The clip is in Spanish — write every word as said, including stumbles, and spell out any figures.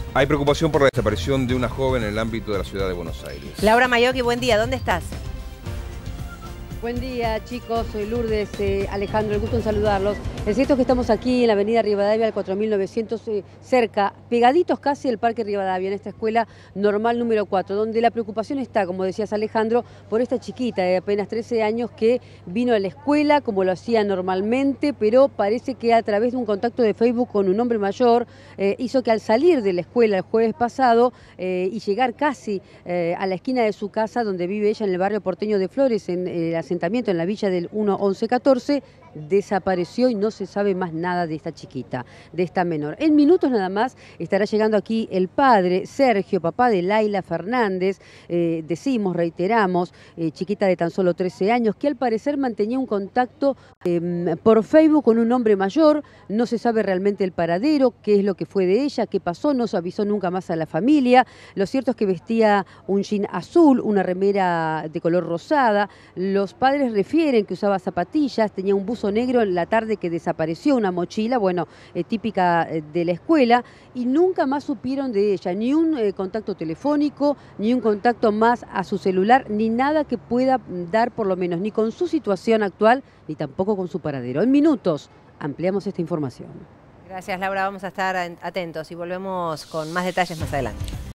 Hay preocupación por la desaparición de una joven en el ámbito de la ciudad de Buenos Aires. Laura Mayocchi, buen día, ¿dónde estás? Buen día, chicos, soy Lourdes, eh, Alejandro, el gusto en saludarlos. El cierto es que estamos aquí en la avenida Rivadavia, al cuatro mil novecientos, eh, cerca, pegaditos casi del Parque Rivadavia, en esta escuela normal número cuatro, donde la preocupación está, como decías Alejandro, por esta chiquita de apenas trece años que vino a la escuela como lo hacía normalmente, pero parece que a través de un contacto de Facebook con un hombre mayor, eh, hizo que al salir de la escuela el jueves pasado eh, y llegar casi eh, a la esquina de su casa, donde vive ella en el barrio porteño de Flores, en eh, la asentamiento en la villa del uno once catorce, desapareció y no se sabe más nada de esta chiquita, de esta menor. En minutos nada más estará llegando aquí el padre, Sergio, papá de Laila Fernández, eh, decimos, reiteramos, eh, chiquita de tan solo trece años, que al parecer mantenía un contacto eh, por Facebook con un hombre mayor, no se sabe realmente el paradero, qué es lo que fue de ella, qué pasó, no se avisó nunca más a la familia. Lo cierto es que vestía un jean azul, una remera de color rosada. Los padres refieren que usaba zapatillas, tenía un buzo negro en la tarde que desapareció, una mochila, bueno, eh, típica de la escuela, y nunca más supieron de ella, ni un eh, contacto telefónico, ni un contacto más a su celular, ni nada que pueda dar por lo menos, ni con su situación actual, ni tampoco con su paradero. En minutos ampliamos esta información. Gracias, Laura, vamos a estar atentos y volvemos con más detalles más adelante.